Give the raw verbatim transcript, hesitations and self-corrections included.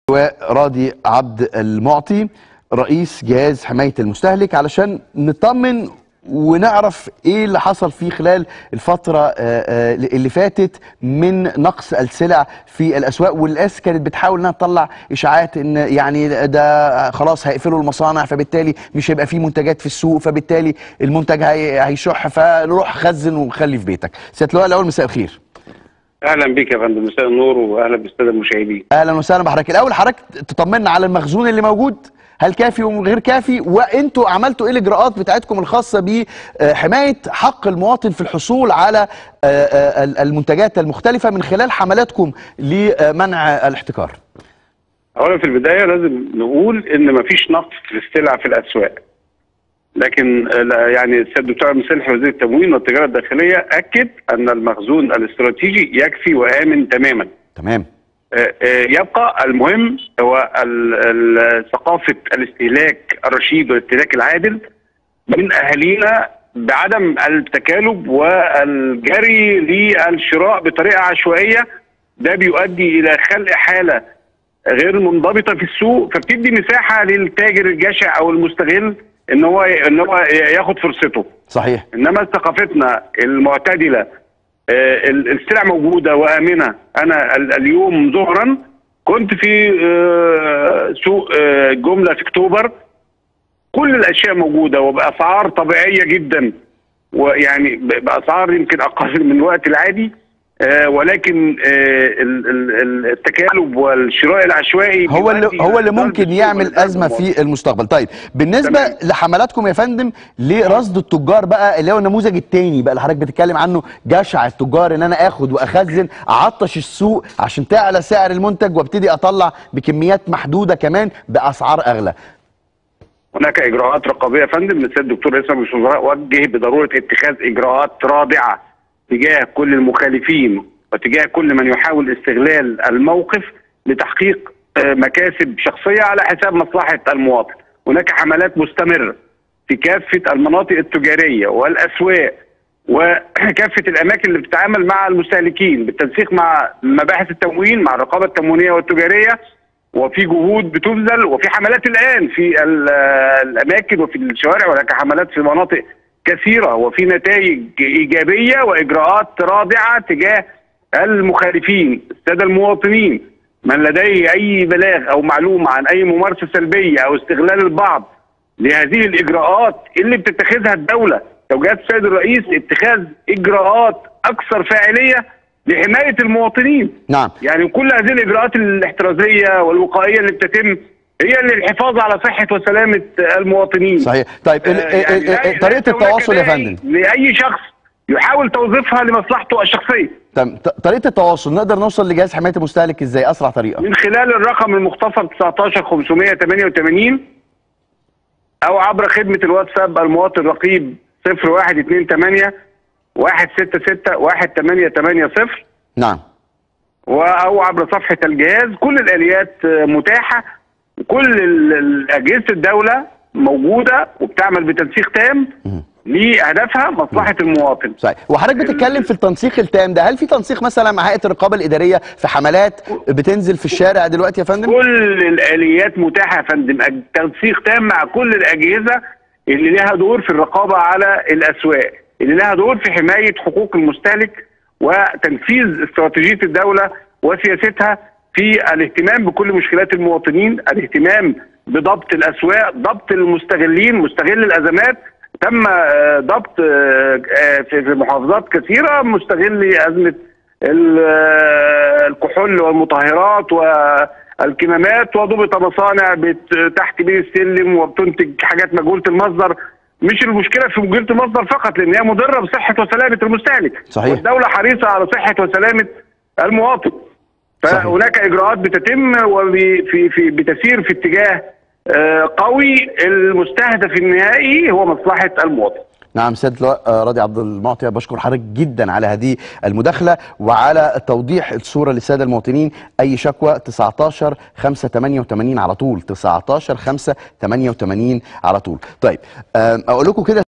راضي عبد المعطي رئيس جهاز حماية المستهلك علشان نطمن ونعرف ايه اللي حصل فيه خلال الفترة اللي فاتت من نقص السلع في الاسواق. والناس كانت بتحاول انها تطلع اشاعات ان يعني ده خلاص هيقفلوا المصانع، فبالتالي مش هيبقى فيه منتجات في السوق، فبالتالي المنتج هيشح، فنروح خزن وخلي في بيتك. سيادة اللواء الاول مساء الخير. اهلا بيك يا فندم، مساء النور واهلا بالساده المشاهدين. اهلا وسهلا بحضرتك. الاول حضرتك تطمنا على المخزون اللي موجود، هل كافي وغير كافي؟ وانتوا عملتوا ايه الاجراءات بتاعتكم الخاصه بحمايه حق المواطن في الحصول على المنتجات المختلفه من خلال حملاتكم لمنع الاحتكار؟ اولا في البدايه لازم نقول ان مفيش نقص في السلع في الاسواق، لكن يعني السيد الدكتور مسلحي وزير التموين والتجاره الداخليه اكد ان المخزون الاستراتيجي يكفي وامن تماما. تمام. يبقى المهم هو ثقافه الاستهلاك الرشيد والاستهلاك العادل من اهالينا بعدم التكالب والجري للشراء بطريقه عشوائيه. ده بيؤدي الى خلق حاله غير منضبطه في السوق، فبتدي مساحه للتاجر الجشع او المستغل ان هو ان هو ياخد فرصته. صحيح. انما ثقافتنا المعتدله، السلع موجوده وامنه. انا اليوم ظهرا كنت في سوق جمله في اكتوبر، كل الاشياء موجوده وباسعار طبيعيه جدا، ويعني باسعار يمكن اقل من الوقت العادي، ولكن التكالب والشراء العشوائي هو اللي هو اللي ممكن يعمل ازمه في المستقبل. طيب بالنسبه تمام. لحملاتكم يا فندم لرصد التجار بقى، اللي هو النموذج الثاني بقى اللي حضرتك بتتكلم عنه، جشع التجار ان انا اخد واخزن اعطش السوق عشان تعلى سعر المنتج وابتدي اطلع بكميات محدوده كمان باسعار اغلى. هناك اجراءات رقابيه يا فندم. السيد الدكتور رئيس مجلس الوزراء وجه بضروره اتخاذ اجراءات رادعه تجاه كل المخالفين وتجاه كل من يحاول استغلال الموقف لتحقيق مكاسب شخصيه على حساب مصلحه المواطن. هناك حملات مستمره في كافه المناطق التجاريه والاسواق وكافه الاماكن اللي بتتعامل مع المستهلكين بالتنسيق مع مباحث التموين مع الرقابه التموينيه والتجاريه، وفي جهود بتبذل وفي حملات الان في الاماكن وفي الشوارع، وهناك حملات في مناطق كثيرة وفي نتائج إيجابية وإجراءات رادعة تجاه المخالفين. السادة المواطنين من لديه أي بلاغ أو معلومة عن أي ممارسة سلبية أو استغلال البعض لهذه الإجراءات اللي بتتخذها الدولة، توجيهات السيد الرئيس اتخاذ إجراءات أكثر فاعلية لحماية المواطنين. نعم. يعني كل هذه الإجراءات الاحترازية والوقائية اللي بتتم هي للحفاظ على صحة وسلامة المواطنين. صحيح. طيب آه يعني طريقة التواصل يا فندم لأي شخص يحاول توظيفها لمصلحته الشخصية. طيب طريقة التواصل نقدر نوصل لجهاز حماية المستهلك ازاي أسرع طريقة؟ من خلال الرقم المختصر تسعتاشر خمسمية تمانية وتمانين أو عبر خدمة الواتساب المواطن رقيب صفر واحد اتنين تمانية واحد ستة ستة واحد تمانية تمانية صفر. نعم. أو عبر صفحة الجهاز. كل الآليات متاحة، كل أجهزة الدولة موجودة وبتعمل بتنسيق تام لهدفها مصلحة المواطن. صحيح. وحضرتك بتتكلم في التنسيق التام ده، هل في تنسيق مثلا مع هيئة الرقابة الإدارية في حملات بتنزل في الشارع دلوقتي يا فندم؟ كل الآليات متاحة يا فندم، تنسيق تام مع كل الأجهزة اللي لها دور في الرقابة على الأسواق، اللي لها دور في حماية حقوق المستهلك وتنفيذ استراتيجية الدولة وسياستها في الاهتمام بكل مشكلات المواطنين، الاهتمام بضبط الاسواق، ضبط المستغلين، مستغل الازمات. تم ضبط في محافظات كثيره مستغل ازمه الكحول والمطهرات والكمامات، وضبط مصانع تحت بير السلم وبتنتج حاجات مجهوله المصدر. مش المشكله في مجهوله المصدر فقط، لان هي مضره بصحه وسلامه المستهلك. صحيح. والدوله حريصه على صحه وسلامه المواطن. فهناك اجراءات بتتم وفي في بتسير في اتجاه قوي، المستهدف النهائي هو مصلحه المواطن. نعم. سيادة اللواء راضي عبد المعطي، بشكر حضرتك جدا على هذه المداخله وعلى توضيح الصوره للساده المواطنين. اي شكوى تسعتاشر خمسة تمانية وتمانين على طول، تسعتاشر خمسة تمانية وتمانين على طول. طيب اقول لكم كده